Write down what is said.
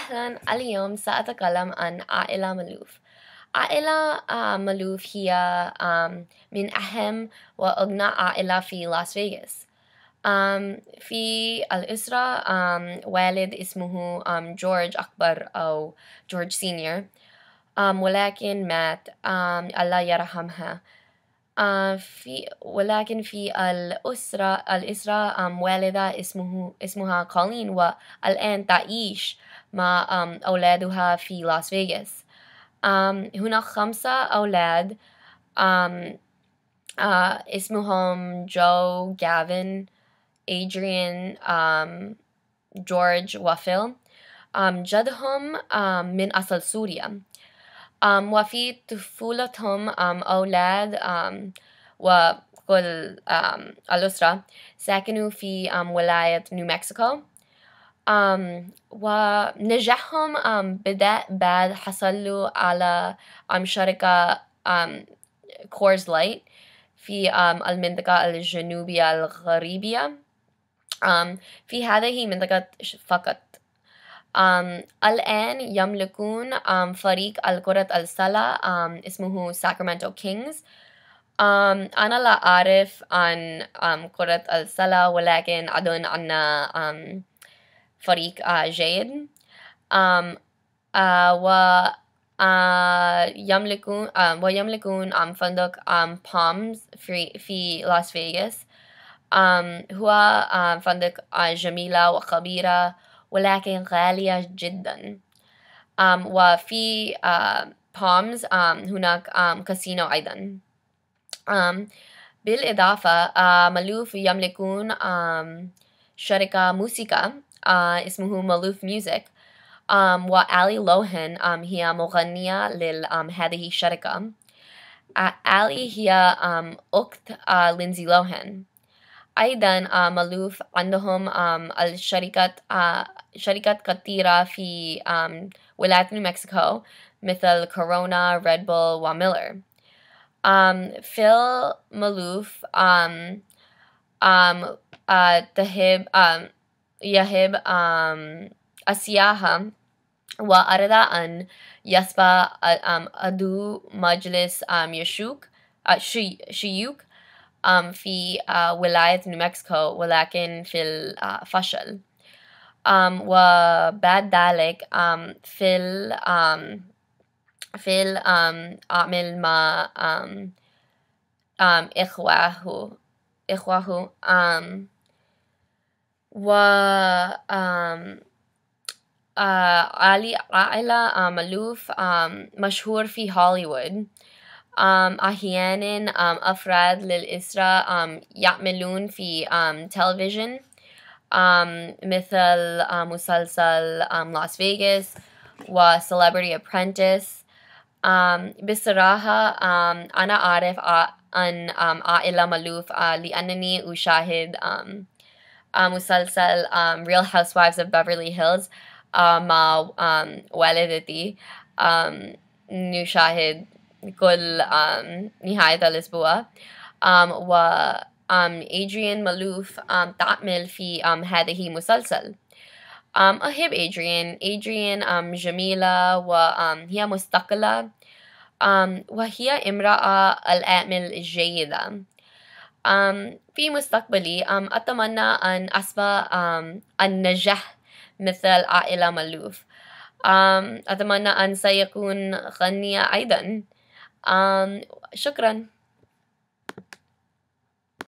أهلا، اليوم سأتكلم عن عائلة ملوف. عائلة ملوف هي من أهم وأغنى عائلة في لاس فيغاس. في الأسرة والد اسمه جورج أكبر أو جورج سينيور، ولكن مات، الله يرحمها. ولكن في الأسرة والدة اسمها كولين، والآن تعيش مع أولادها في لاس فيغاس. هناك 5 أولاد، اسمهم جو، جافن، إدريان، جورج وفيل. جدهم من أصل سوريا. وفي طفولتهم أولاد وكل الأسرة سكنوا في ولاية نيو مكسيكو. ونجاحهم بدأ بعد حصلوا على شركة كورز لايت في المنطقة الجنوبية الغربية. في هذه المنطقة فقط. الآن يملكون فريق كرة السلة اسمه ساكرامنتو كينجز. أنا لا أعرف عن كرة السلة، ولكن أظن أن فريق جيد. ويملكون فندق بالمز في لاس فيغاس. هو فندق جميلة وكبيرة ولكن غالية جدا. وفي بالمز هناك كاسينو أيضا. بالإضافة مالوف يملكون شركة موسيقى اسمه مالوف ميوزك. وآلي لوهن هي مغنية لهذه الشركة. آلي هي أخت لينزي لوهن. أيضا مالوف عندهم شركات كثيرة في ولاية نيو مكسيكو مثل كورونا، ريد بول وميلر. فيل مالوف يحب السياحة، وأراد أن يصبح عضو مجلس شيوخ في ولاية نيو مكسيكو، ولكن في الفشل. وبعد ذلك في أعمل مع إخوه و عائلة مالوف مشهور في هوليوود. أحيانا أفراد للأسرة يعملون في تلفزيون مثل مسلسل لاس فيغاس و Celebrity Apprentice. بصراحة أنا أعرف عن عائلة مالوف لأنني أشاهد مسلسل Real Housewives of Beverly Hills مع والدتي. نشاهد كل نهاية الأسبوع. و إدريان مالوف تعمل في هذه المسلسل. أحب إدريان جميلة، وهي مستقلة، وهي امرأة الأعمال جيدة. في مستقبلي أتمنى أن أصبح النجاح مثل عائلة مالوف. أتمنى أن سيكون غنية أيضا. شكرا.